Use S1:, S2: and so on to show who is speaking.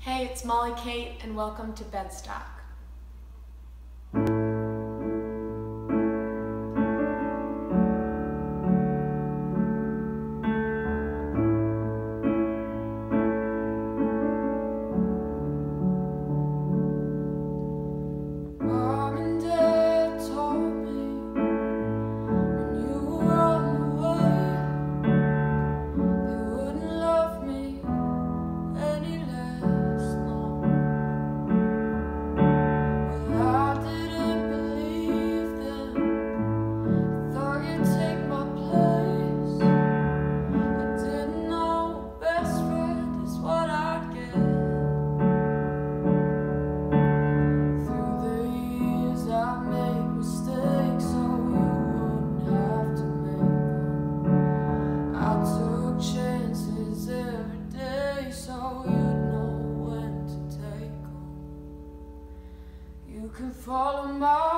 S1: Hey, it's Molly Kate, and welcome to Bedstock.
S2: Mom and Dad told me when you were on the way, they wouldn't love me any less, no. Well, I didn't believe them, thought you'd take my place. I didn't know best friend is what I'd get. I made mistakes so you wouldn't have to make them. I took chances every day so you'd know when to take them. You can follow my